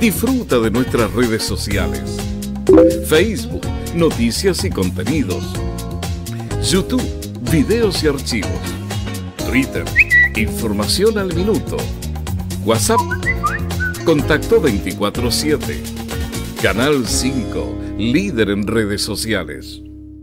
Disfruta de nuestras redes sociales. Facebook, noticias y contenidos. YouTube, videos y archivos. Twitter, información al minuto. WhatsApp, contacto 24/7. Canal 5, líder en redes sociales.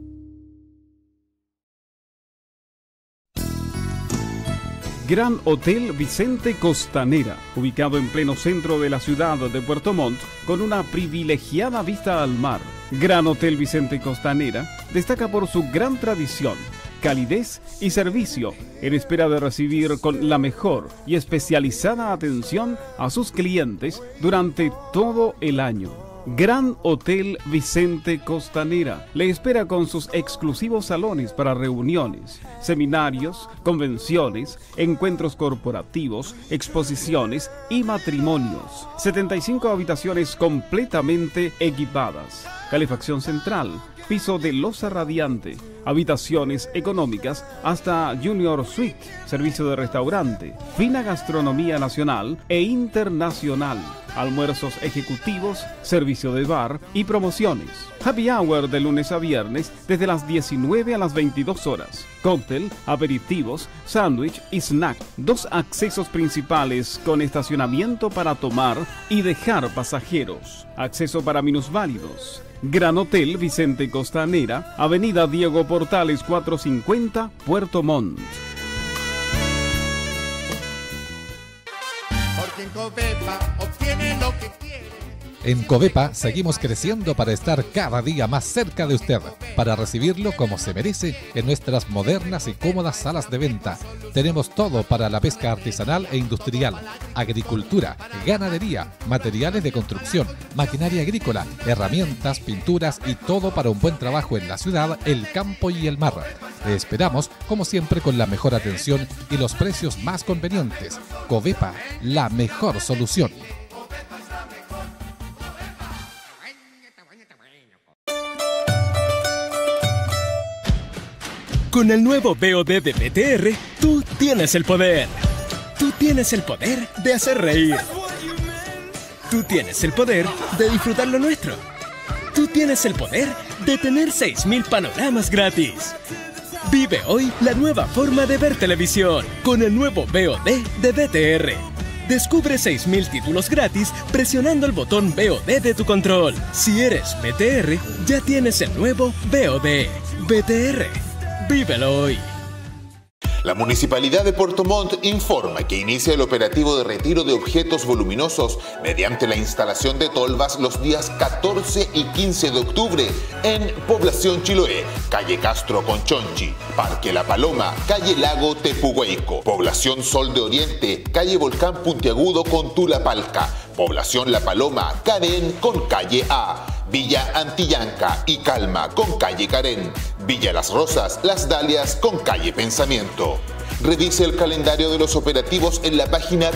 Gran Hotel Vicente Costanera, ubicado en pleno centro de la ciudad de Puerto Montt, con una privilegiada vista al mar. Gran Hotel Vicente Costanera destaca por su gran tradición, calidez y servicio, en espera de recibir con la mejor y especializada atención a sus clientes durante todo el año. Gran Hotel Vicente Costanera le espera con sus exclusivos salones para reuniones, seminarios, convenciones, encuentros corporativos, exposiciones y matrimonios. 75 habitaciones completamente equipadas, calefacción central, piso de loza radiante, habitaciones económicas hasta Junior Suite, servicio de restaurante, fina gastronomía nacional e internacional, almuerzos ejecutivos, servicio de bar y promociones. Happy hour de lunes a viernes desde las 19 a las 22 horas. Cóctel, aperitivos, sándwich y snack. 2 accesos principales con estacionamiento para tomar y dejar pasajeros. Acceso para minusválidos. Gran Hotel Vicente Costanera, Avenida Diego Portales 450, Puerto Montt. Porque en Covepa obtiene lo que quiere. En Covepa seguimos creciendo para estar cada día más cerca de usted, para recibirlo como se merece en nuestras modernas y cómodas salas de venta. Tenemos todo para la pesca artesanal e industrial, agricultura, ganadería, materiales de construcción, maquinaria agrícola, herramientas, pinturas y todo para un buen trabajo en la ciudad, el campo y el mar. Le esperamos, como siempre, con la mejor atención y los precios más convenientes. Covepa, la mejor solución. Con el nuevo BOD de BTR, tú tienes el poder. Tú tienes el poder de hacer reír. Tú tienes el poder de disfrutar lo nuestro. Tú tienes el poder de tener 6.000 panoramas gratis. Vive hoy la nueva forma de ver televisión con el nuevo BOD de BTR. Descubre 6.000 títulos gratis presionando el botón BOD de tu control. Si eres BTR, ya tienes el nuevo BOD. BTR. ¡Vívelo hoy! La Municipalidad de Puerto Montt informa que inicia el operativo de retiro de objetos voluminosos mediante la instalación de tolvas los días 14 y 15 de octubre en Población Chiloé, calle Castro Conchonchi, Parque La Paloma, calle Lago Tepuhueco, Población Sol de Oriente, calle Volcán Puntiagudo con Tulapalca, Población La Paloma, Carén con calle A, Villa Antillanca y Calma con calle Carén, Villa Las Rosas, Las Dalias con calle Pensamiento. Revise el calendario de los operativos en la página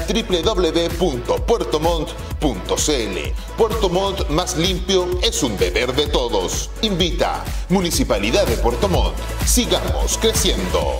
www.puertomont.cl. Puerto Montt más limpio es un deber de todos. Invita Municipalidad de Puerto Montt. Sigamos creciendo.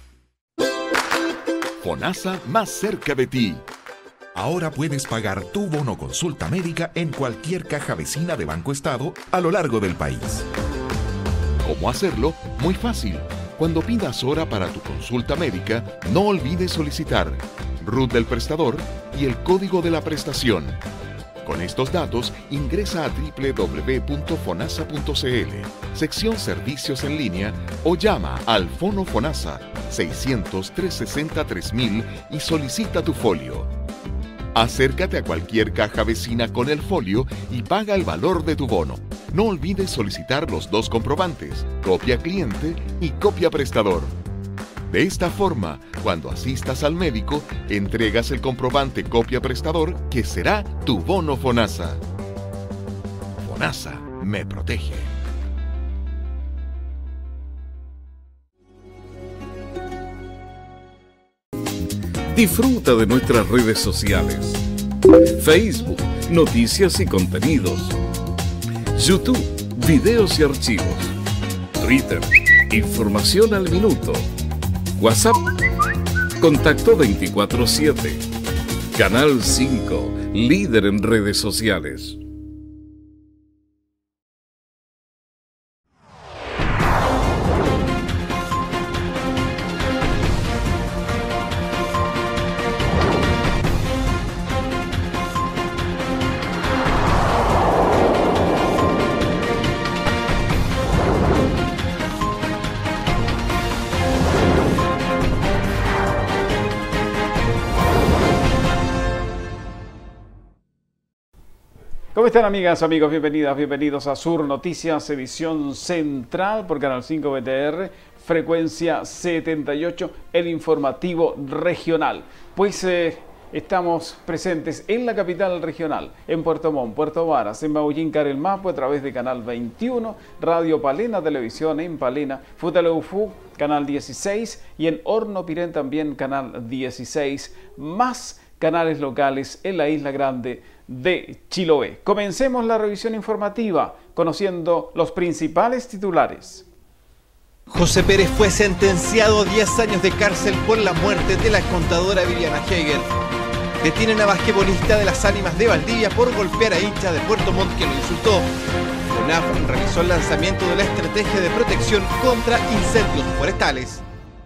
FONASA más cerca de ti. Ahora puedes pagar tu bono consulta médica en cualquier caja vecina de Banco Estado a lo largo del país. ¿Cómo hacerlo? Muy fácil. Cuando pidas hora para tu consulta médica, no olvides solicitar RUT del prestador y el código de la prestación. Con estos datos, ingresa a www.fonasa.cl, sección Servicios en línea o llama al Fono FONASA 600-360-3000 y solicita tu folio. Acércate a cualquier caja vecina con el folio y paga el valor de tu bono. No olvides solicitar los 2 comprobantes, copia cliente y copia prestador. De esta forma, cuando asistas al médico, entregas el comprobante copia prestador que será tu bono FONASA. FONASA me protege. Disfruta de nuestras redes sociales. Facebook, noticias y contenidos. YouTube, videos y archivos. Twitter, información al minuto. WhatsApp, contacto 24/7. Canal 5, líder en redes sociales. ¿Cómo están, amigas, amigos? Bienvenidas, bienvenidos a Sur Noticias, edición central por Canal 5 BTR, frecuencia 78, el informativo regional. Pues estamos presentes en la capital regional, en Puerto Montt, Puerto Varas, en Maullín, Carelmapo, a través de Canal 21, Radio Palena, Televisión en Palena, Futaleufú, Canal 16 y en Hornopirén también Canal 16, más canales locales en la Isla Grande de Chiloé. Comencemos la revisión informativa conociendo los principales titulares. José Pérez fue sentenciado a 10 años de cárcel por la muerte de la contadora Viviana Heger. Detienen a basquetbolista de las Ánimas de Valdivia por golpear a hincha de Puerto Montt que lo insultó. CONAF realizó el lanzamiento de la estrategia de protección contra incendios forestales.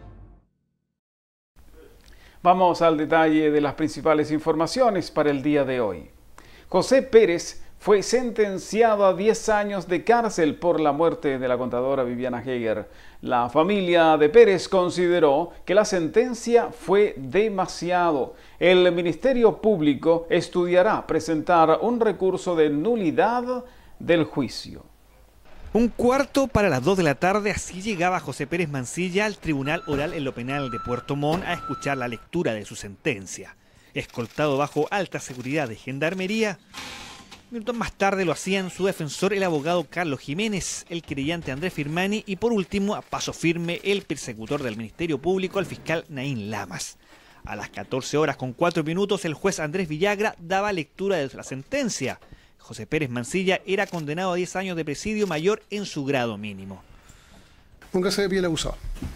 Vamos al detalle de las principales informaciones para el día de hoy. José Pérez fue sentenciado a 10 años de cárcel por la muerte de la contadora Viviana Heger. La familia de Pérez consideró que la sentencia fue demasiado. El Ministerio Público estudiará presentar un recurso de nulidad del juicio. Un cuarto para las 2 de la tarde, así llegaba José Pérez Mancilla al Tribunal Oral en lo Penal de Puerto Montt a escuchar la lectura de su sentencia. Escoltado bajo alta seguridad de Gendarmería, minutos más tarde lo hacían su defensor, el abogado Carlos Jiménez, el querellante Andrés Firmani y por último, a paso firme, el persecutor del Ministerio Público, el fiscal Naín Lamas. A las 14:04, el juez Andrés Villagra daba lectura de la sentencia. José Pérez Mancilla era condenado a 10 años de presidio mayor en su grado mínimo. Póngase de pie el acusado.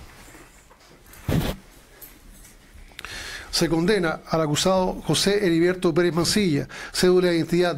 Se condena al acusado José Heriberto Pérez Mancilla, cédula de identidad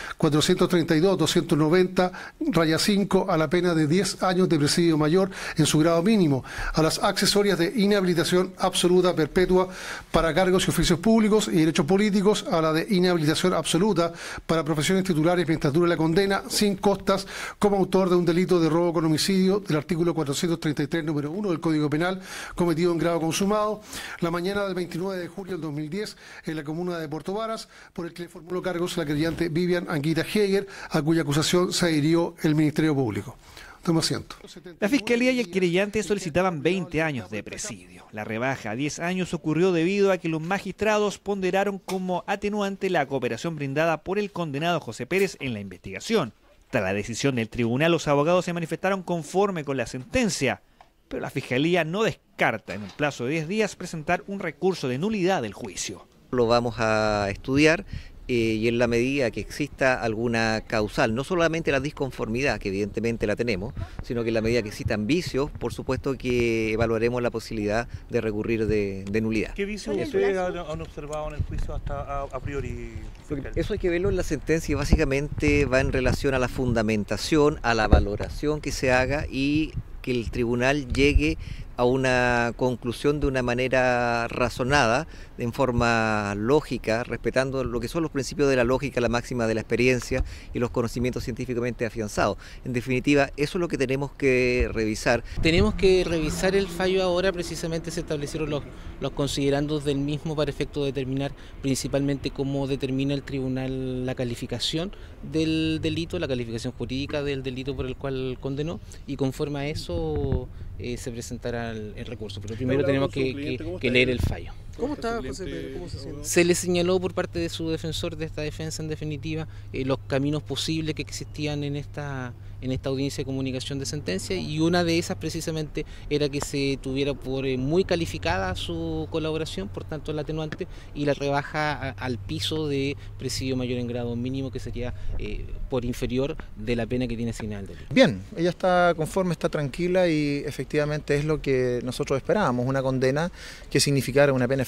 10-432-290-5, a la pena de 10 años de presidio mayor en su grado mínimo, a las accesorias de inhabilitación absoluta perpetua para cargos y oficios públicos y derechos políticos, a la de inhabilitación absoluta para profesiones titulares mientras dure la condena, sin costas, como autor de un delito de robo con homicidio del artículo 433, número 1 del Código Penal, cometido en grado consumado, la mañana del 29 de julio del 2010 en la comuna de Puerto Varas, por el que le formuló cargos la querellante Vivian Anguita Heger, a cuya acusación se adhirió el Ministerio Público. Toma asiento. La Fiscalía y el querellante solicitaban 20 años de presidio. La rebaja a 10 años ocurrió debido a que los magistrados ponderaron como atenuante la cooperación brindada por el condenado José Pérez en la investigación. Tras la decisión del tribunal, los abogados se manifestaron conforme con la sentencia, pero la Fiscalía no descarta en un plazo de 10 días presentar un recurso de nulidad del juicio. Lo vamos a estudiar y en la medida que exista alguna causal, no solamente la disconformidad, que evidentemente la tenemos, sino que en la medida que existan vicios, por supuesto que evaluaremos la posibilidad de recurrir de nulidad. ¿Qué vicios ustedes han observado en el juicio hasta a priori? Eso hay que verlo en la sentencia y básicamente va en relación a la fundamentación, a la valoración que se haga y que el tribunal llegue a una conclusión de una manera razonada, en forma lógica, respetando lo que son los principios de la lógica, la máxima de la experiencia y los conocimientos científicamente afianzados. En definitiva, eso es lo que tenemos que revisar. Tenemos que revisar el fallo ahora, precisamente se establecieron los considerandos del mismo para efecto de determinar principalmente cómo determina el tribunal la calificación del delito, la calificación jurídica del delito por el cual condenó, y conforme a eso se presentará el recurso, pero primero tenemos que leer el fallo. ¿Cómo está José Pérez? ¿Cómo se siente? Se le señaló por parte de su defensor de esta defensa, en definitiva, los caminos posibles que existían en esta audiencia de comunicación de sentencia, y una de esas precisamente era que se tuviera por muy calificada su colaboración, por tanto el atenuante, y la rebaja al piso de presidio mayor en grado mínimo, que sería por inferior de la pena que tiene asignada el delito. Bien, ella está conforme, está tranquila y efectivamente es lo que nosotros esperábamos, una condena que significara una pena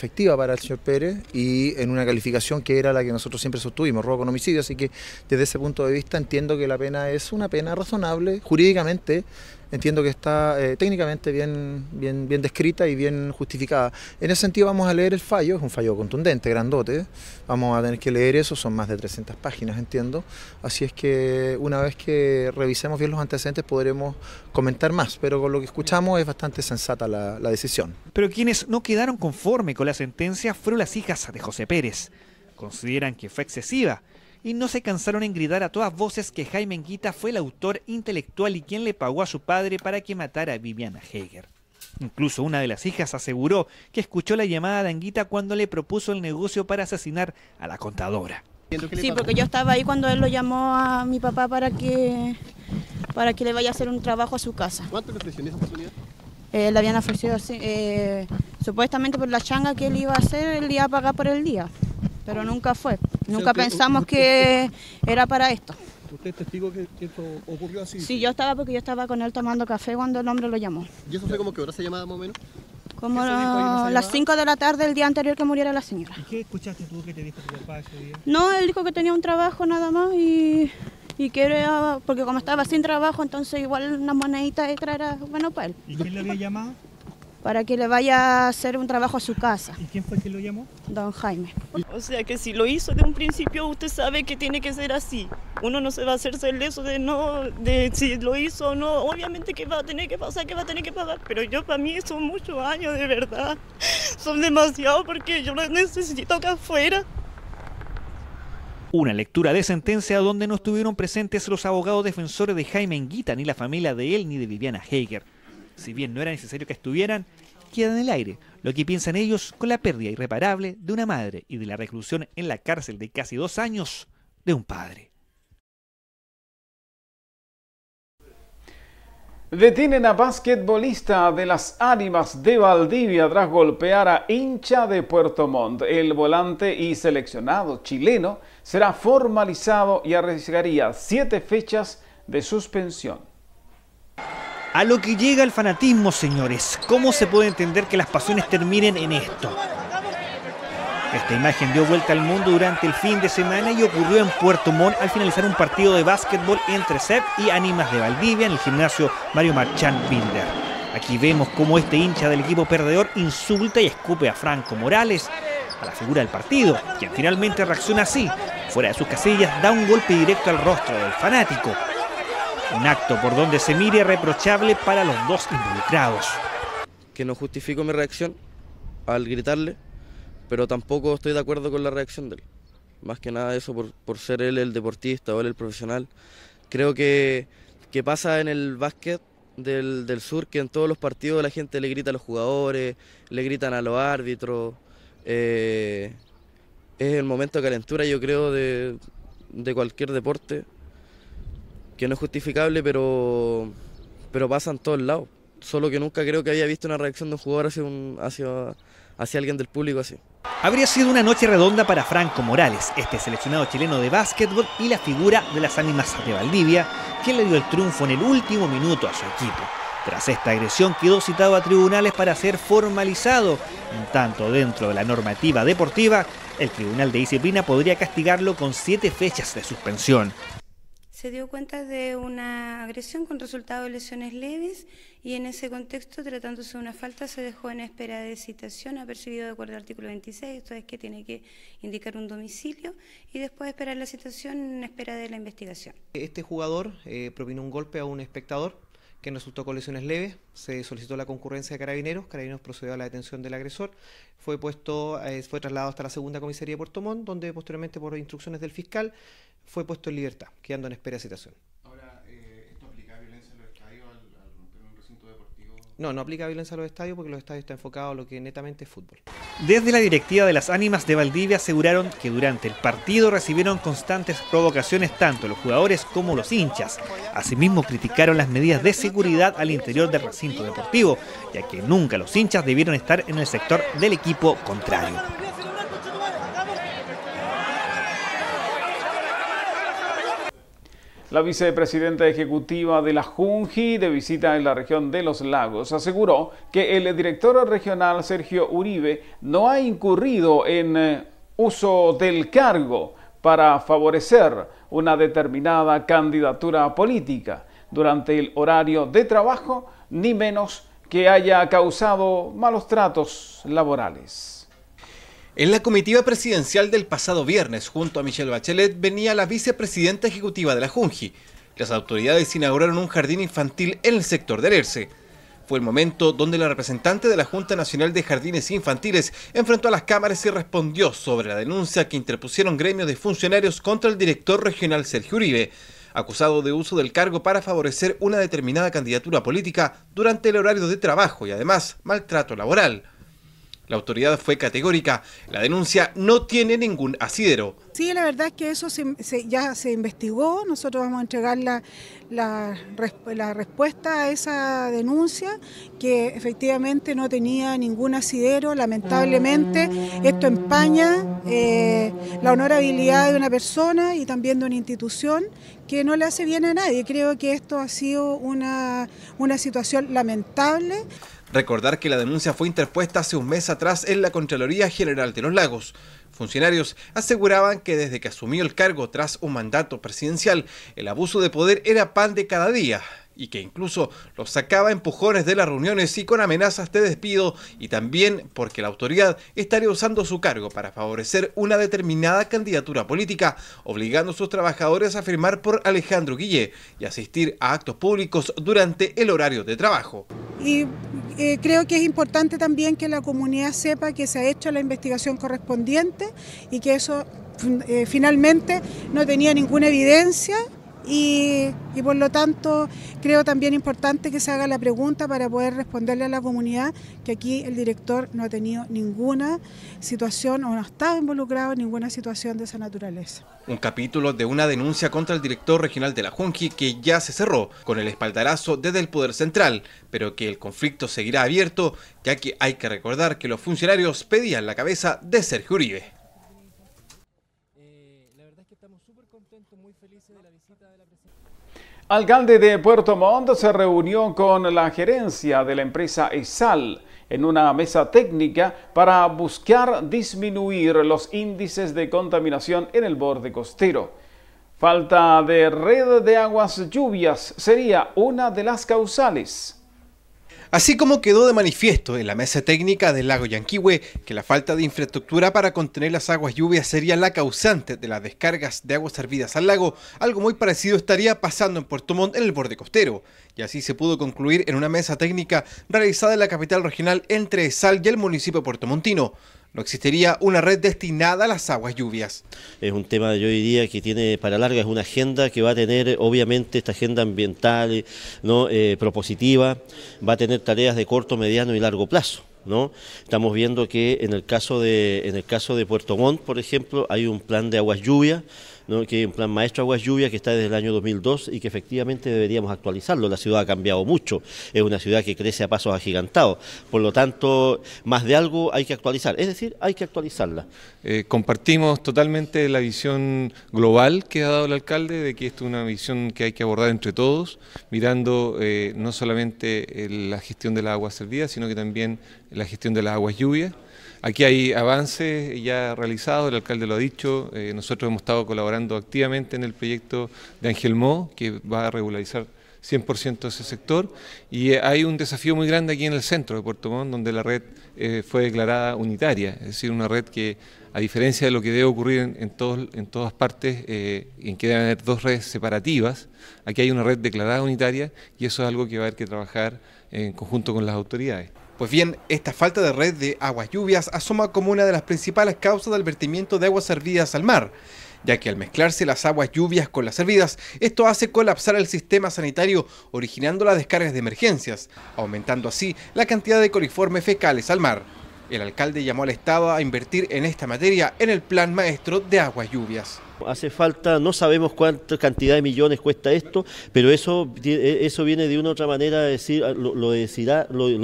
efectiva para el señor Pérez y en una calificación que era la que nosotros siempre sostuvimos, robo con homicidio, así que desde ese punto de vista entiendo que la pena es una pena razonable, jurídicamente entiendo que está técnicamente bien descrita y bien justificada. En ese sentido vamos a leer el fallo, es un fallo contundente, grandote, vamos a tener que leer eso, son más de 300 páginas, entiendo, así es que una vez que revisemos bien los antecedentes podremos comentar más, pero con lo que escuchamos es bastante sensata la decisión. Pero quienes no quedaron conforme con la sentencia fueron las hijas de José Pérez. Consideran que fue excesiva y no se cansaron en gritar a todas voces que Jaime Anguita fue el autor intelectual y quien le pagó a su padre para que matara a Viviana Heger. Incluso una de las hijas aseguró que escuchó la llamada de Anguita cuando le propuso el negocio para asesinar a la contadora. Sí, porque yo estaba ahí cuando él lo llamó a mi papá para que le vaya a hacer un trabajo a su casa. ¿Cuánto le ofreció en esa oportunidad? Le habían ofrecido supuestamente por la changa que él iba a hacer, él iba a pagar por el día, pero nunca fue. Nunca pensamos que era para esto. ¿Usted es testigo que esto ocurrió así? Sí, yo estaba con él tomando café cuando el hombre lo llamó. ¿Y eso fue como que hora se llamaba más o menos? Como las 5 de la tarde el día anterior que muriera la señora. ¿Y qué escuchaste tú que te dijo tu papá ese día? No, él dijo que tenía un trabajo nada más y que era, porque como estaba sin trabajo, entonces igual una monedita extra era bueno para él. ¿Y quién le había llamado? Para que le vaya a hacer un trabajo a su casa. ¿Y quién fue el que lo llamó? Don Jaime. O sea que si lo hizo de un principio, usted sabe que tiene que ser así. Uno no se va a hacer celoso de si lo hizo o no. Obviamente que va a tener que pasar, que va a tener que pagar. Pero yo, para mí, son muchos años, de verdad. Son demasiados porque yo los necesito acá afuera. Una lectura de sentencia donde no estuvieron presentes los abogados defensores de Jaime Anguita, ni la familia de él, ni de Viviana Heger. Si bien no era necesario que estuvieran, queda en el aire lo que piensan ellos con la pérdida irreparable de una madre y de la reclusión en la cárcel de casi 2 años de un padre. Detienen a basquetbolista de las Ánimas de Valdivia tras golpear a hincha de Puerto Montt. El volante y seleccionado chileno será formalizado y arriesgaría 7 fechas de suspensión. A lo que llega el fanatismo, señores. ¿Cómo se puede entender que las pasiones terminen en esto? Esta imagen dio vuelta al mundo durante el fin de semana y ocurrió en Puerto Montt al finalizar un partido de básquetbol entre CEP y Ánimas de Valdivia en el gimnasio Mario Marchand Binder. Aquí vemos cómo este hincha del equipo perdedor insulta y escupe a Franco Morales, a la figura del partido, quien finalmente reacciona así. Fuera de sus casillas, da un golpe directo al rostro del fanático. Un acto por donde se mire reprochable para los dos involucrados. Que no justifico mi reacción al gritarle, pero tampoco estoy de acuerdo con la reacción de él. Más que nada eso por ser él el deportista o él el profesional. Creo que pasa en el básquet del sur que en todos los partidos la gente le grita a los jugadores, le gritan a los árbitros. Es el momento de calentura, yo creo, de cualquier deporte, que no es justificable, pero pasa en todos lados. Solo que nunca creo que había visto una reacción de un jugador hacia alguien del público así. Habría sido una noche redonda para Franco Morales, este seleccionado chileno de básquetbol y la figura de las Ánimas de Valdivia, quien le dio el triunfo en el último minuto a su equipo. Tras esta agresión quedó citado a tribunales para ser formalizado. En tanto, dentro de la normativa deportiva, el Tribunal de Disciplina podría castigarlo con 7 fechas de suspensión. Se dio cuenta de una agresión con resultado de lesiones leves y en ese contexto, tratándose de una falta, se dejó en espera de citación, apercibido de acuerdo al artículo 26, esto es que tiene que indicar un domicilio y después esperar la citación en espera de la investigación. Este jugador propinó un golpe a un espectador que resultó con lesiones leves, se solicitó la concurrencia de Carabineros procedió a la detención del agresor, fue trasladado hasta la segunda comisaría de Puerto Montt, donde posteriormente por instrucciones del fiscal fue puesto en libertad, quedando en espera de citación. Ahora, ¿esto aplica violencia en los estadios al romper un recinto deportivo? No, no aplica violencia a los estadios porque los estadios están enfocados a lo que netamente es fútbol. Desde la directiva de las Ánimas de Valdivia aseguraron que durante el partido recibieron constantes provocaciones tanto los jugadores como los hinchas. Asimismo criticaron las medidas de seguridad al interior del recinto deportivo, ya que nunca los hinchas debieron estar en el sector del equipo contrario. La vicepresidenta ejecutiva de la Junji, de visita en la región de Los Lagos, aseguró que el director regional Sergio Uribe no ha incurrido en uso del cargo para favorecer una determinada candidatura política durante el horario de trabajo, ni menos que haya causado malos tratos laborales. En la comitiva presidencial del pasado viernes, junto a Michelle Bachelet, venía la vicepresidenta ejecutiva de la Junji. Las autoridades inauguraron un jardín infantil en el sector del Erce. Fue el momento donde la representante de la Junta Nacional de Jardines Infantiles enfrentó a las cámaras y respondió sobre la denuncia que interpusieron gremios de funcionarios contra el director regional Sergio Uribe, acusado de uso del cargo para favorecer una determinada candidatura política durante el horario de trabajo y además maltrato laboral. La autoridad fue categórica, la denuncia no tiene ningún asidero. Sí, la verdad es que eso ya se investigó, nosotros vamos a entregar la respuesta a esa denuncia, que efectivamente no tenía ningún asidero. Lamentablemente esto empaña la honorabilidad de una persona y también de una institución que no le hace bien a nadie. Creo que esto ha sido una situación lamentable. Recordar que la denuncia fue interpuesta hace un mes atrás en la Contraloría General de Los Lagos. Funcionarios aseguraban que desde que asumió el cargo tras un mandato presidencial, el abuso de poder era pan de cada día y que incluso los sacaba a empujones de las reuniones y con amenazas de despido, y también porque la autoridad estaría usando su cargo para favorecer una determinada candidatura política, obligando a sus trabajadores a firmar por Alejandro Guillé y asistir a actos públicos durante el horario de trabajo. Y creo que es importante también que la comunidad sepa que se ha hecho la investigación correspondiente y que eso finalmente no tenía ninguna evidencia. Y por lo tanto creo también importante que se haga la pregunta para poder responderle a la comunidad que aquí el director no ha tenido ninguna situación o no ha estado involucrado en ninguna situación de esa naturaleza. Un capítulo de una denuncia contra el director regional de la Junji que ya se cerró con el espaldarazo desde el Poder Central, pero que el conflicto seguirá abierto, ya que hay que recordar que los funcionarios pedían la cabeza de Sergio Uribe. Alcalde de Puerto Montt se reunió con la gerencia de la empresa ESAL en una mesa técnica para buscar disminuir los índices de contaminación en el borde costero. Falta de red de aguas lluvias sería una de las causales. Así como quedó de manifiesto en la mesa técnica del lago Yanquihue que la falta de infraestructura para contener las aguas lluvias sería la causante de las descargas de aguas servidas al lago, algo muy parecido estaría pasando en Puerto Montt en el borde costero. Y así se pudo concluir en una mesa técnica realizada en la capital regional entre ESAL y el municipio puertomontino. No existiría una red destinada a las aguas lluvias. Es un tema, yo diría, que tiene para larga, es una agenda que va a tener, obviamente, esta agenda ambiental, ¿no? Propositiva, va a tener tareas de corto, mediano y largo plazo, ¿no? Estamos viendo que en el caso de Puerto Montt, por ejemplo, hay un plan de aguas lluvias, ¿no? Que es un plan maestro aguas lluvias que está desde el año 2002 y que efectivamente deberíamos actualizarlo. La ciudad ha cambiado mucho, es una ciudad que crece a pasos agigantados, por lo tanto, más de algo hay que actualizar, es decir, hay que actualizarla. Compartimos totalmente la visión global que ha dado el alcalde de que esto es una visión que hay que abordar entre todos, mirando no solamente la gestión de las aguas servidas, sino que también la gestión de las aguas lluvias. Aquí hay avances ya realizados, el alcalde lo ha dicho, nosotros hemos estado colaborando activamente en el proyecto de Angelmó, que va a regularizar 100% ese sector, y hay un desafío muy grande aquí en el centro de Puerto Montt, donde la red fue declarada unitaria, es decir, una red que, a diferencia de lo que debe ocurrir en todas partes, en que deben haber dos redes separativas, aquí hay una red declarada unitaria y eso es algo que va a haber que trabajar en conjunto con las autoridades. Pues bien, esta falta de red de aguas lluvias asoma como una de las principales causas del vertimiento de aguas servidas al mar, ya que al mezclarse las aguas lluvias con las servidas, esto hace colapsar el sistema sanitario, originando las descargas de emergencias, aumentando así la cantidad de coliformes fecales al mar. El alcalde llamó al Estado a invertir en esta materia en el plan maestro de aguas lluvias. Hace falta, no sabemos cuánta cantidad de millones cuesta esto, pero eso viene de una u otra manera a decir, lo dirá, lo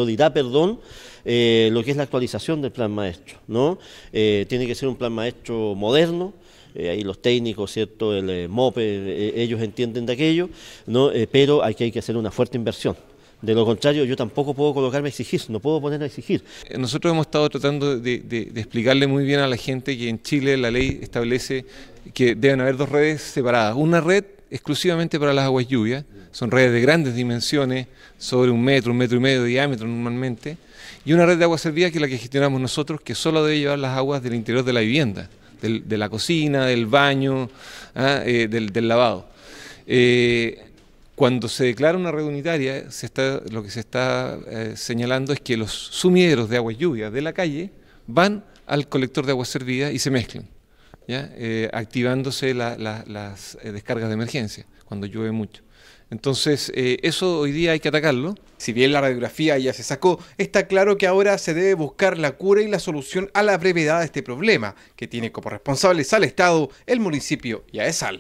que es la actualización del plan maestro, ¿no? Tiene que ser un plan maestro moderno, ahí los técnicos, ¿cierto? El MOPE, ellos entienden de aquello, ¿no? Pero hay que hacer una fuerte inversión. De lo contrario, yo tampoco puedo colocarme a exigir, no puedo ponerme a exigir. Nosotros hemos estado tratando de explicarle muy bien a la gente que en Chile la ley establece que deben haber dos redes separadas. Una red exclusivamente para las aguas lluvias, son redes de grandes dimensiones, sobre 1 metro, 1,5 metros de diámetro normalmente, y una red de aguas servidas que es la que gestionamos nosotros, que solo debe llevar las aguas del interior de la vivienda, de la cocina, del baño, del lavado. Cuando se declara una red unitaria, lo que se está señalando es que los sumideros de aguas lluvias de la calle van al colector de aguas servidas y se mezclan, ¿ya? Activándose las descargas de emergencia cuando llueve mucho. Entonces, eso hoy día hay que atacarlo. Si bien la radiografía ya se sacó, está claro que ahora se debe buscar la cura y la solución a la brevedad de este problema, que tiene como responsables al Estado, el municipio y a ESAL.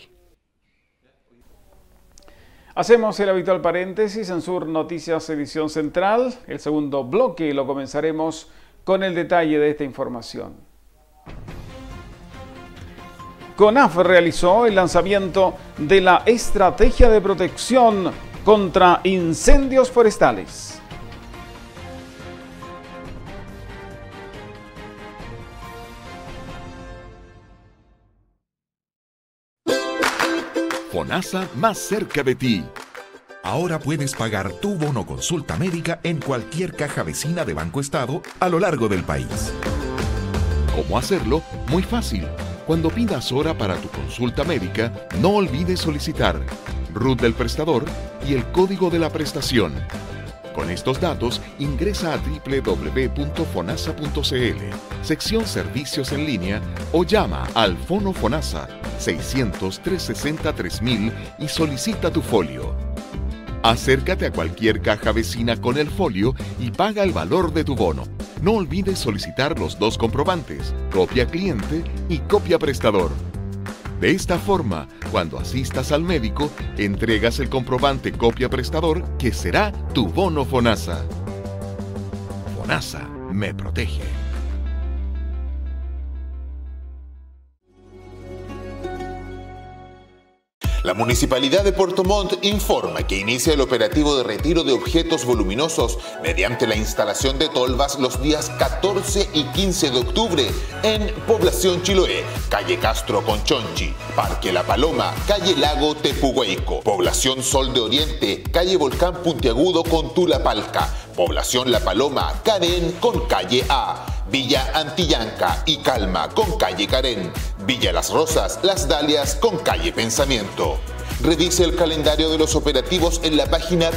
Hacemos el habitual paréntesis en Sur Noticias Edición Central. El segundo bloque lo comenzaremos con el detalle de esta información. CONAF realizó el lanzamiento de la Estrategia de Protección contra Incendios Forestales. FONASA más cerca de ti. Ahora puedes pagar tu bono consulta médica en cualquier caja vecina de Banco Estado a lo largo del país. ¿Cómo hacerlo? Muy fácil. Cuando pidas hora para tu consulta médica, no olvides solicitar RUT del prestador y el código de la prestación. Con estos datos, ingresa a www.fonasa.cl, sección Servicios en línea, o llama al Fono FONASA 600-360-3000 y solicita tu folio. Acércate a cualquier caja vecina con el folio y paga el valor de tu bono. No olvides solicitar los 2 comprobantes, copia cliente y copia prestador. De esta forma, cuando asistas al médico, entregas el comprobante copia prestador que será tu bono FONASA. FONASA me protege. La Municipalidad de Puerto Montt informa que inicia el operativo de retiro de objetos voluminosos mediante la instalación de tolvas los días 14 y 15 de octubre en Población Chiloé, calle Castro Conchonchi, Parque La Paloma, calle Lago Tepuhueco, Población Sol de Oriente, calle Volcán Puntiagudo con Tulapalca, Población La Paloma, Carén con calle A, Villa Antillanca y Calma con calle Carén, Villa Las Rosas, Las Dalias con calle Pensamiento. Revise el calendario de los operativos en la página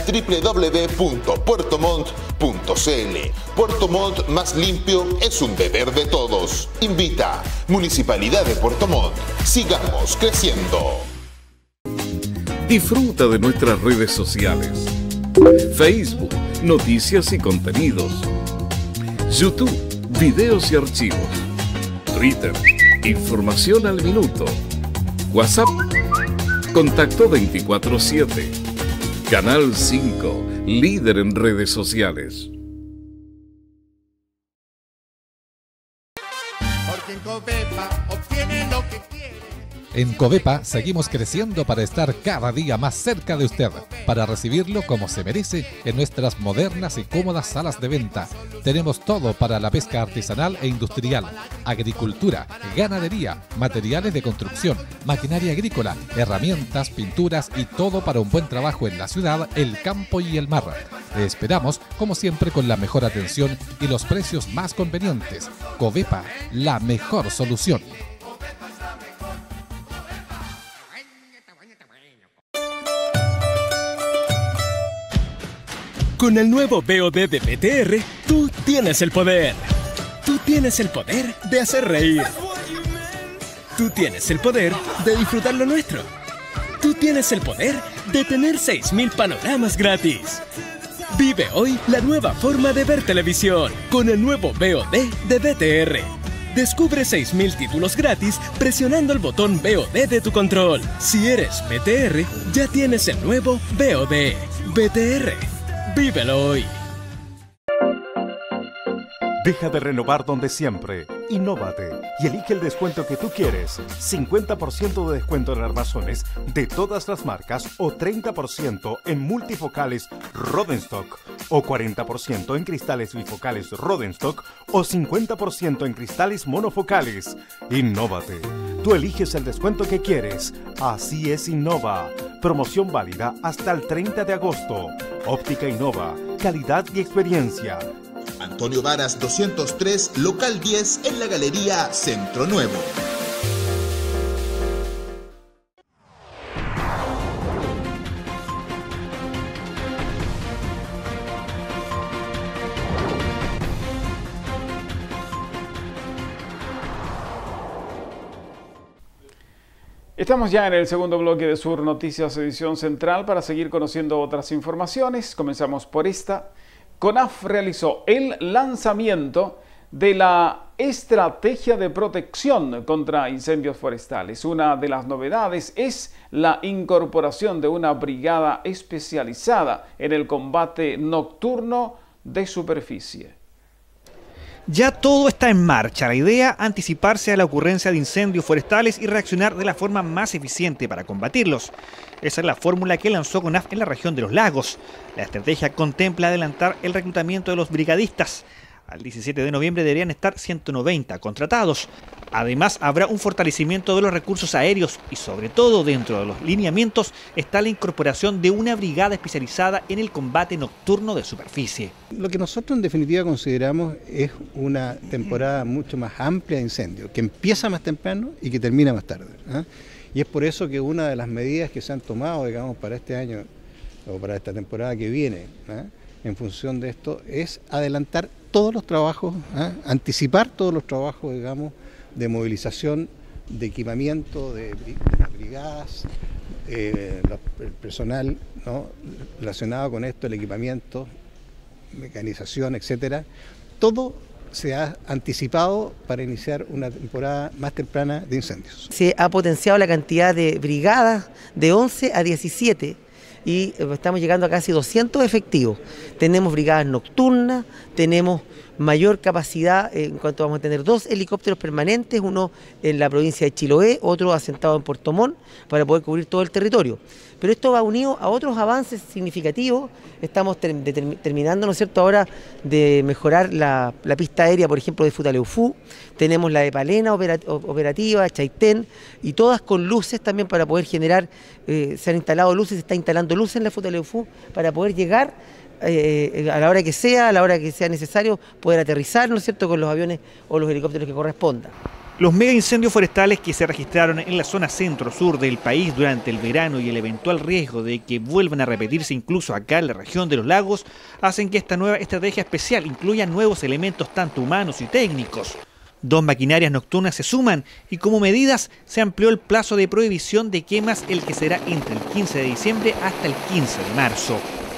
www.puertomontt.cl. Puerto Montt más limpio es un deber de todos. Invita Municipalidad de Puerto Montt. Sigamos creciendo. Disfruta de nuestras redes sociales. Facebook, noticias y contenidos. YouTube, videos y archivos. Twitter, información al minuto. WhatsApp, contacto 24/7. Canal 5, líder en redes sociales. Porque en Covepa obtiene lo que quiere. En Covepa seguimos creciendo para estar cada día más cerca de usted, para recibirlo como se merece en nuestras modernas y cómodas salas de venta. Tenemos todo para la pesca artesanal e industrial, agricultura, ganadería, materiales de construcción, maquinaria agrícola, herramientas, pinturas y todo para un buen trabajo en la ciudad, el campo y el mar. Te esperamos, como siempre, con la mejor atención y los precios más convenientes. Covepa, la mejor solución. Con el nuevo BOD de BTR, tú tienes el poder. Tú tienes el poder de hacer reír. Tú tienes el poder de disfrutar lo nuestro. Tú tienes el poder de tener 6.000 panoramas gratis. Vive hoy la nueva forma de ver televisión con el nuevo BOD de BTR. Descubre 6.000 títulos gratis presionando el botón BOD de tu control. Si eres BTR, ya tienes el nuevo BOD. BTR. ¡Vívelo hoy! Deja de renovar donde siempre. Innóvate y elige el descuento que tú quieres. 50% de descuento en armazones de todas las marcas o 30% en multifocales Rodenstock o 40% en cristales bifocales Rodenstock o 50% en cristales monofocales. Innóvate. Tú eliges el descuento que quieres. Así es Innova. Promoción válida hasta el 30 de agosto. Óptica Innova. Calidad y experiencia. Antonio Varas 203, local 10, en la Galería Centro Nuevo. Estamos ya en el segundo bloque de Sur Noticias edición central para seguir conociendo otras informaciones. Comenzamos por esta. CONAF realizó el lanzamiento de la estrategia de protección contra incendios forestales. Una de las novedades es la incorporación de una brigada especializada en el combate nocturno de superficie. Ya todo está en marcha. La idea, anticiparse a la ocurrencia de incendios forestales y reaccionar de la forma más eficiente para combatirlos. Esa es la fórmula que lanzó CONAF en la región de los lagos. La estrategia contempla adelantar el reclutamiento de los brigadistas. Al 17 de noviembre deberían estar 190 contratados. Además, habrá un fortalecimiento de los recursos aéreos y, sobre todo, dentro de los lineamientos está la incorporación de una brigada especializada en el combate nocturno de superficie. Lo que nosotros en definitiva consideramos es una temporada mucho más amplia de incendios, que empieza más temprano y que termina más tarde, ¿eh? Y es por eso que una de las medidas que se han tomado, digamos, para este año o para esta temporada que viene, ¿eh?, en función de esto, es adelantar todos los trabajos, ¿eh?, anticipar todos los trabajos, digamos, de movilización, de equipamiento, de las brigadas, el personal, ¿no?, relacionado con esto, el equipamiento, mecanización, etcétera. Todo se ha anticipado para iniciar una temporada más temprana de incendios. Se ha potenciado la cantidad de brigadas de 11 a 17 y estamos llegando a casi 200 efectivos. Tenemos brigadas nocturnas, tenemos mayor capacidad en cuanto vamos a tener 2 helicópteros permanentes, uno en la provincia de Chiloé, otro asentado en Puerto Montt, para poder cubrir todo el territorio. Pero esto va unido a otros avances significativos. Estamos terminando, ¿no es cierto?, ahora de mejorar la pista aérea, por ejemplo, de Futaleufú. Tenemos la de Palena operativa, Chaitén, y todas con luces también para poder generar, se han instalado luces, se está instalando luces en la Futaleufú para poder llegar a la hora que sea necesario, poder aterrizar, ¿no es cierto?, con los aviones o los helicópteros que correspondan. Los mega incendios forestales que se registraron en la zona centro-sur del país durante el verano y el eventual riesgo de que vuelvan a repetirse incluso acá en la región de los lagos hacen que esta nueva estrategia especial incluya nuevos elementos tanto humanos y técnicos. 2 maquinarias nocturnas se suman y como medidas se amplió el plazo de prohibición de quemas, el que será entre el 15 de diciembre hasta el 15 de marzo.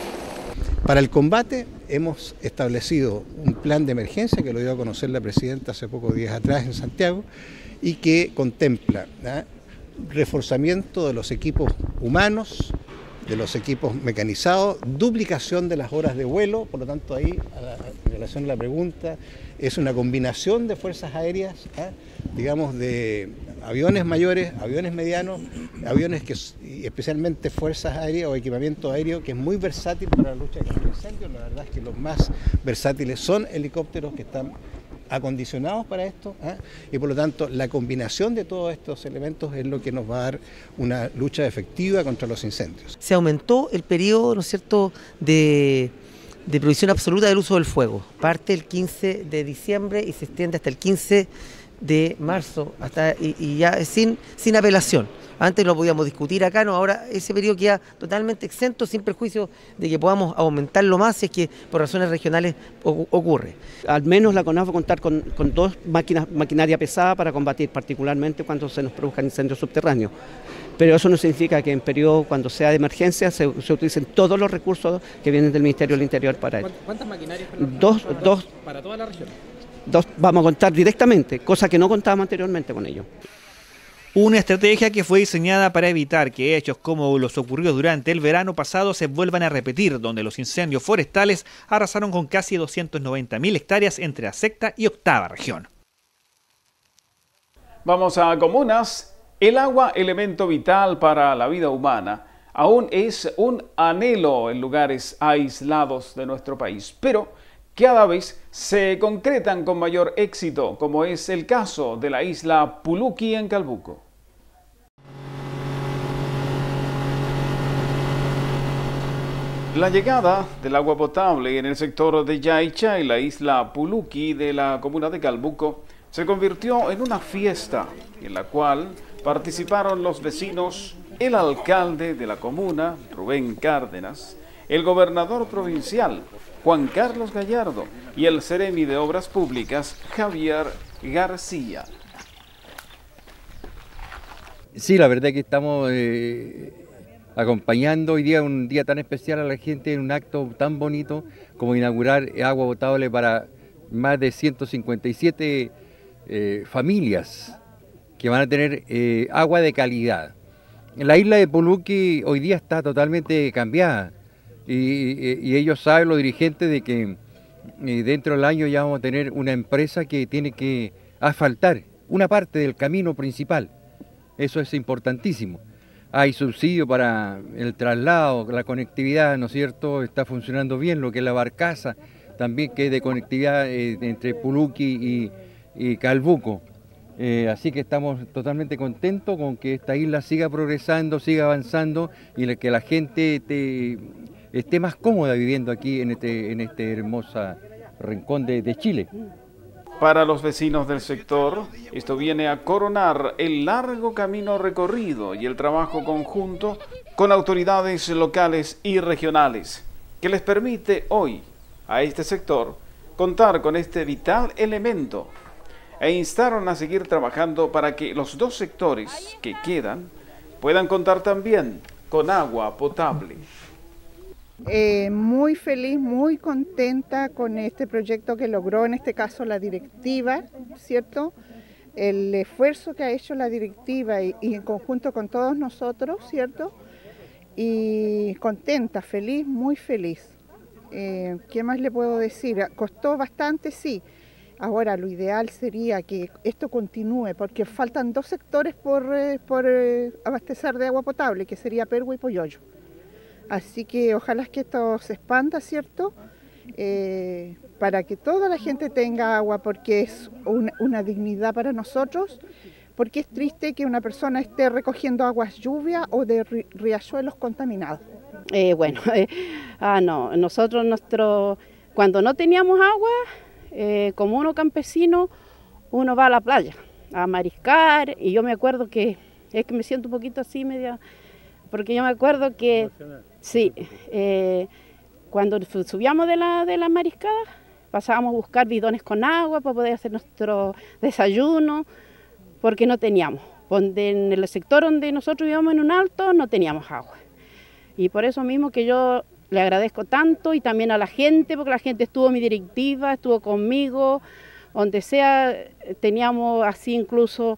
Para el combate hemos establecido un plan de emergencia que lo dio a conocer la presidenta hace pocos días atrás en Santiago y que contempla, ¿eh?, reforzamiento de los equipos humanos, de los equipos mecanizados, duplicación de las horas de vuelo. Por lo tanto, ahí, en relación a la pregunta, es una combinación de fuerzas aéreas, ¿eh?, digamos, de aviones mayores, aviones medianos, aviones y especialmente fuerzas aéreas o equipamiento aéreo, que es muy versátil para la lucha contra incendios. La verdad es que los más versátiles son helicópteros que están acondicionados para esto, ¿eh?, y por lo tanto la combinación de todos estos elementos es lo que nos va a dar una lucha efectiva contra los incendios. Se aumentó el periodo, ¿no es cierto?, de prohibición absoluta del uso del fuego. Parte el 15 de diciembre y se extiende hasta el 15 de marzo, y ya sin apelación. Antes lo podíamos discutir acá, no, ahora ese periodo queda totalmente exento, sin perjuicio de que podamos aumentarlo más si es que por razones regionales ocurre. Al menos la CONAF va a contar con 2 maquinaria pesada para combatir, particularmente cuando se nos produzcan incendios subterráneos. Pero eso no significa que en periodo, cuando sea de emergencia, se utilicen todos los recursos que vienen del Ministerio del Interior para ello. ¿Cuántas maquinarias? Dos. ¿Para toda la región? 2 vamos a contar directamente, cosa que no contábamos anteriormente con ellos. Una estrategia que fue diseñada para evitar que hechos como los ocurridos durante el verano pasado se vuelvan a repetir, donde los incendios forestales arrasaron con casi 290.000 hectáreas entre la sexta y octava región. Vamos a comunas. El agua, elemento vital para la vida humana, aún es un anhelo en lugares aislados de nuestro país, pero cada vez se concretan con mayor éxito, como es el caso de la isla Puluqui en Calbuco. La llegada del agua potable en el sector de Yaicha y la isla Puluqui de la comuna de Calbuco se convirtió en una fiesta en la cual participaron los vecinos, el alcalde de la comuna, Rubén Cárdenas, el gobernador provincial, Juan Carlos Gallardo, y el seremi de Obras Públicas, Javier García. Sí, la verdad es que estamos acompañando hoy día, un día tan especial a la gente, en un acto tan bonito como inaugurar agua potable para más de 157 familias que van a tener agua de calidad. La isla de Puluqui hoy día está totalmente cambiada y ellos saben, los dirigentes, de que dentro del año ya vamos a tener una empresa que tiene que asfaltar una parte del camino principal. Eso es importantísimo. Hay subsidio para el traslado, la conectividad, ¿no es cierto? Está funcionando bien, lo que es la barcaza, también que es de conectividad entre Puluqui y Calbuco. Así que estamos totalmente contentos con que esta isla siga progresando, siga avanzando y que la gente esté más cómoda viviendo aquí en este hermoso rincón de Chile. Para los vecinos del sector, esto viene a coronar el largo camino recorrido y el trabajo conjunto con autoridades locales y regionales, que les permite hoy a este sector contar con este vital elemento, e instaron a seguir trabajando para que los dos sectores que quedan puedan contar también con agua potable. Muy feliz, muy contenta con este proyecto que logró, en este caso, la directiva, ¿cierto? El esfuerzo que ha hecho la directiva y en conjunto con todos nosotros, ¿cierto? Y contenta, feliz, muy feliz. ¿Qué más le puedo decir? Costó bastante, sí. Ahora, lo ideal sería que esto continúe, porque faltan dos sectores por abastecer de agua potable, que sería Perhua y Poyoyo. Así que ojalá que esto se expanda, ¿cierto? Para que toda la gente tenga agua, porque es una dignidad para nosotros, porque es triste que una persona esté recogiendo aguas lluvia o de riachuelos contaminados. No, nosotros cuando no teníamos agua, como uno campesino, uno va a la playa a mariscar, y yo me acuerdo que, es que me siento un poquito así media, porque yo me acuerdo que, sí, cuando subíamos de la mariscada, pasábamos a buscar bidones con agua para poder hacer nuestro desayuno, porque no teníamos. En el sector donde nosotros vivíamos en un alto, no teníamos agua. Y por eso mismo que yo le agradezco tanto, y también a la gente, porque la gente estuvo en mi directiva, estuvo conmigo, donde sea, teníamos así incluso,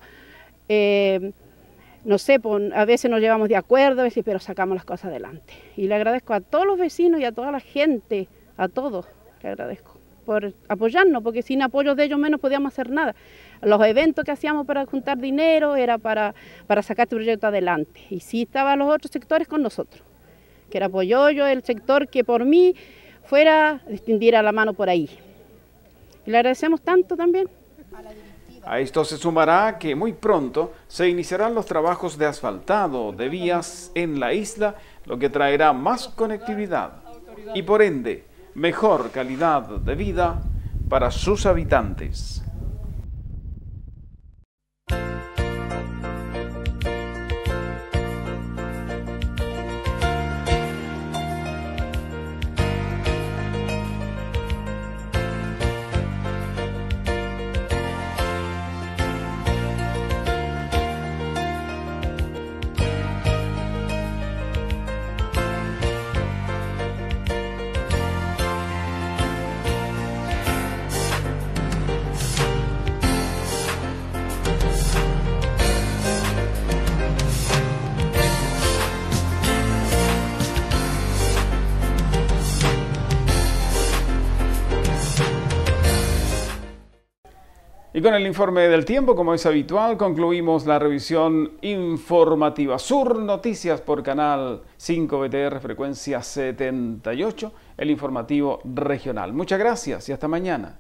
no sé, a veces nos llevamos de acuerdo, a veces, pero sacamos las cosas adelante. Y le agradezco a todos los vecinos y a toda la gente, a todos, le agradezco por apoyarnos, porque sin apoyo de ellos menos podíamos hacer nada. Los eventos que hacíamos para juntar dinero era para sacar este proyecto adelante. Y sí estaban los otros sectores con nosotros, que era Poyoyo, el sector que por mí fuera extendiera la mano por ahí. Y le agradecemos tanto también. A esto se sumará que muy pronto se iniciarán los trabajos de asfaltado de vías en la isla, lo que traerá más conectividad y por ende mejor calidad de vida para sus habitantes. Y con el informe del tiempo, como es habitual, concluimos la revisión informativa. Sur Noticias por Canal 5 BTR, frecuencia 78, el informativo regional. Muchas gracias y hasta mañana.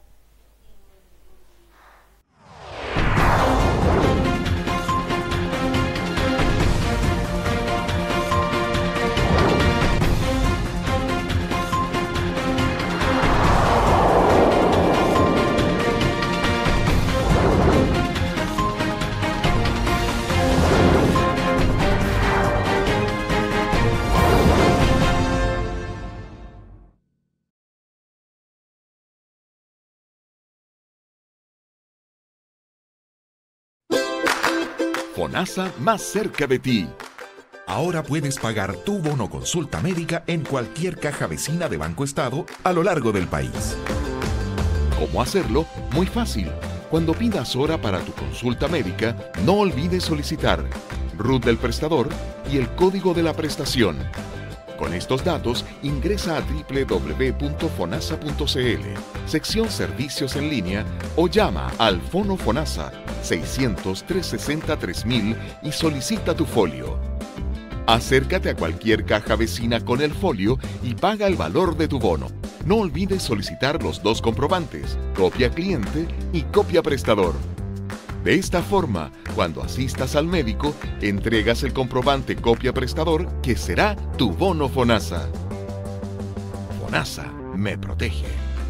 FONASA más cerca de ti. Ahora puedes pagar tu bono consulta médica en cualquier caja vecina de Banco Estado a lo largo del país. ¿Cómo hacerlo? Muy fácil. Cuando pidas hora para tu consulta médica, no olvides solicitar RUT del prestador y el código de la prestación. Con estos datos, ingresa a www.fonasa.cl, sección Servicios en línea, o llama al Fono FONASA 600-360-3000 y solicita tu folio. Acércate a cualquier caja vecina con el folio y paga el valor de tu bono. No olvides solicitar los dos comprobantes, copia cliente y copia prestador. De esta forma, cuando asistas al médico, entregas el comprobante copia prestador que será tu bono FONASA. FONASA me protege.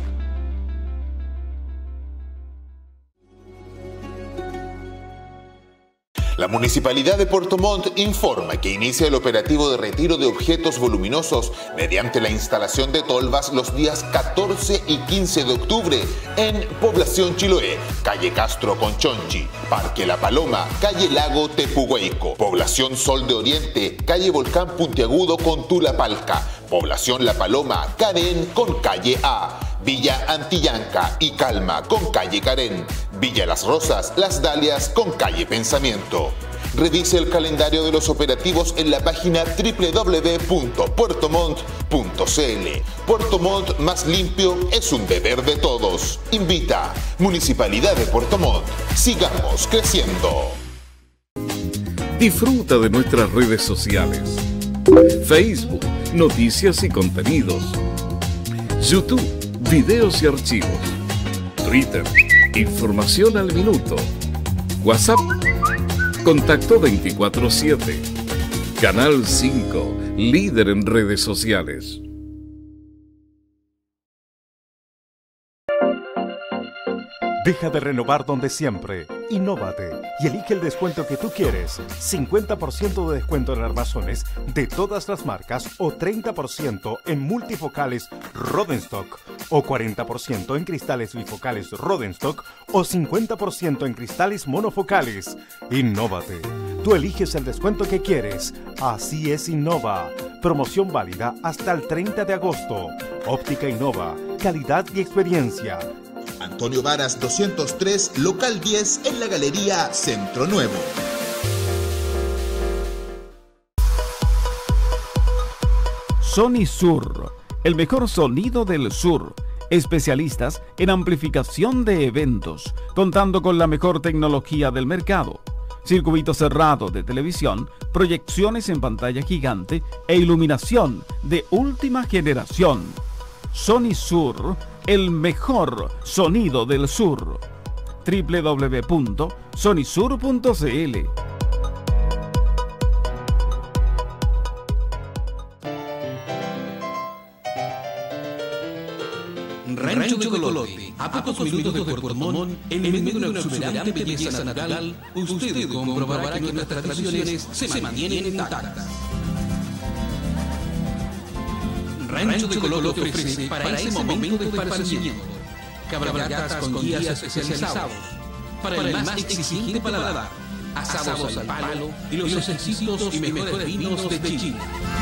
La Municipalidad de Puerto Montt informa que inicia el operativo de retiro de objetos voluminosos mediante la instalación de tolvas los días 14 y 15 de octubre en Población Chiloé, calle Castro Conchonchi, Parque La Paloma, calle Lago Tepuhueco, Población Sol de Oriente, calle Volcán Puntiagudo con Tulapalca, Población La Paloma, Carén con calle A, Villa Antillanca y Calma con calle Carén, Villa Las Rosas, Las Dalias con calle Pensamiento. Revise el calendario de los operativos en la página www.puertomontt.cl. Puerto Montt más limpio es un deber de todos. Invita Municipalidad de Puerto Montt. Sigamos creciendo. Disfruta de nuestras redes sociales. Facebook, noticias y contenidos. YouTube, videos y archivos. Twitter, información al minuto. WhatsApp, contacto 24/7. Canal 5, líder en redes sociales. Deja de renovar donde siempre. Innóvate y elige el descuento que tú quieres. 50% de descuento en armazones de todas las marcas o 30% en multifocales Rodenstock o 40% en cristales bifocales Rodenstock o 50% en cristales monofocales. Innóvate. Tú eliges el descuento que quieres. Así es Innova. Promoción válida hasta el 30 de agosto. Óptica Innova. Calidad y experiencia. Antonio Varas 203, local 10 en la Galería Centro Nuevo. Sony Sur, el mejor sonido del sur. Especialistas en amplificación de eventos, contando con la mejor tecnología del mercado. Circuito cerrado de televisión, proyecciones en pantalla gigante e iluminación de última generación. Sony Sur, el mejor sonido del sur. www.sonysur.cl. Rancho de Coloti, a pocos minutos de Puerto Montt, en medio de una exuberante belleza natural, usted comprobará que nuestras tradiciones se mantienen intactas. Rancho de Coloti ofrece para ese momento de esparcimiento cabalgatas con guías especializados, para el más exigente paladar, asados al palo y los exquisitos y mejores vinos de Chile.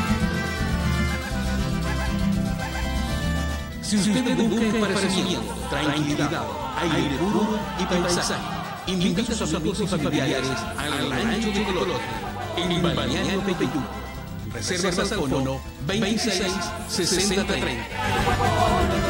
Si usted busca esparcimiento, tranquilidad, aire puro y paisaje, invita a sus amigos y familiares al Rancho de Coloti, en Balneario Peyú. Reservas al fono 26 60 30.